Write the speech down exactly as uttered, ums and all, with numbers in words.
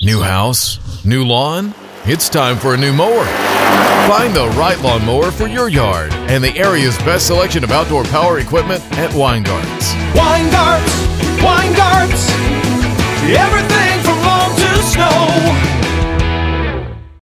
New house? New lawn? It's time for a new mower. Find the right lawnmower for your yard and the area's best selection of outdoor power equipment at Weingartz. Weingartz, Weingartz.